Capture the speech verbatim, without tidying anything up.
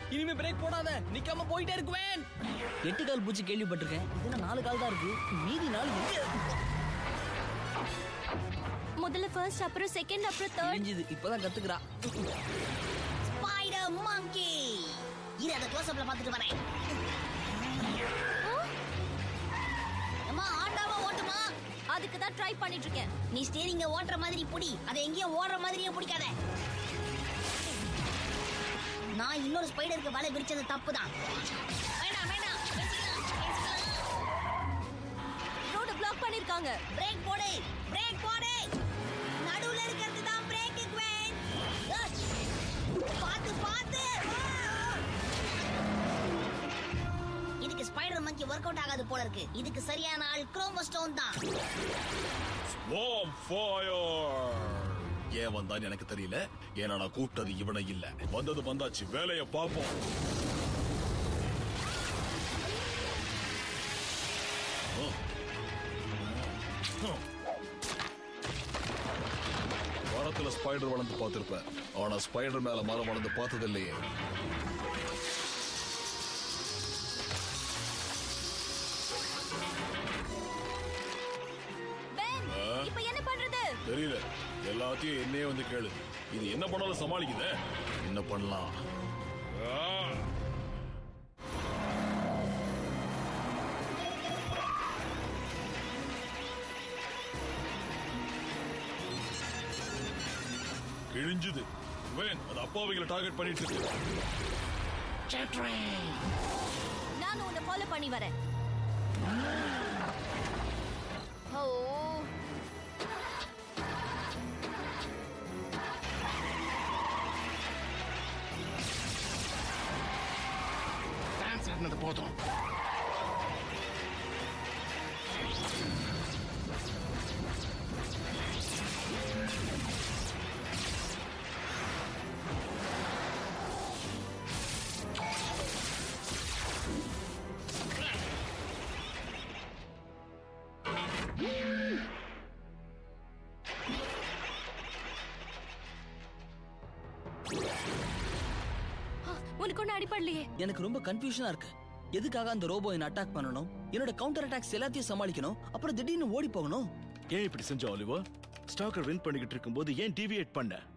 இனிமே பிரேக் போடாத, நிக்காம போயிட்டே இருக்குவேன். எட்டு கால் பூச்சி கேள்விப்பட்டிருக்கேன், இதுல நாலு கால் தான் இருக்கு. மீதி நாலு முதல்ல ஃபர்ஸ்ட், அப்புறம் செகண்ட், அப்புறம் தேர்ட். இப்பதான் கத்துக்கிறா. ஸ்பைடர் மங்கி. இரு, அத க்ளோஸ் அப்ல பாத்துட்டு வரேன். அம்மா, ஆண்டாவா ஓட்டுமா? அதுக்கு தான் ட்ரை பண்ணிட்டு இருக்கேன். நீ ஸ்டீரிங்க ஓட்டுற மாதிரி புடி, அதை எங்கேயோ ஓடுற மாதிரியே பிடிக்காத. நான் இன்னொரு ஸ்பைடருக்கு வலை விரிச்சது தப்பு தான். வேண்டாம் வேண்டாம், ரோட பிளாக் பண்ணிருக்காங்க. பிரேக் போடு, பிரேக் போடு. நடுவுல இருக்கிறது தான் பிரேக் குவீன். பாத்து பாத்து. இதுக்கு ஸ்பைடர் மங்கி வொர்க் அவுட் ஆகாது போல இருக்கு. இதுக்கு சரியான ஆள் குரோமோஸ்டோன் தான். Swarm fire. ஏன் வந்தான்னு எனக்கு தெரியல. ஏன்னா நான் கூப்பிட்டது இவனை இல்ல. வந்தது வந்தாச்சு, வேலைய பாப்போம். மரத்துல ஸ்பைடர் வளர்ந்து பார்த்திருப்பேன், ஆனா ஸ்பைடர் மேல மரம் வளர்ந்து பார்த்தது இல்லையே. இப்ப என்ன பண்றது தெரியல. எல்லாத்தையும் என்னையே வந்து கேளு. இது என்ன பண்ணாலும் சமாளிக்குதே. என்ன பண்ணலாம்? கிழிஞ்சுது. வேன் அது அப்பாவிகளை டார்கெட் பண்ணிட்டு இருக்கு. நான் உன்னை ஃபாலோ பண்ணி வரேன். ஓ, டான்ஸ் ஆடினது போதும். உனக்கு ஒண்ணு அடிப்படலையே. எனக்கு ரொம்ப கன்ஃபியூஷனா இருக்கு. எதுக்காக அந்த ரோபோ என்ன அட்டாக் பண்ணணும்? என்னோட கவுண்டர் அட்டாக்ஸ் எல்லாத்தையும் சமாளிக்கணும், அப்புறம் திடீர்னு ஓடி போகணும். ஏன் இப்படி செஞ்ச ஆலிவர்? ஸ்டாக்கர் வின் பண்ணிக்கிட்டு இருக்கும்போது ஏன் டிவியேட் பண்ண?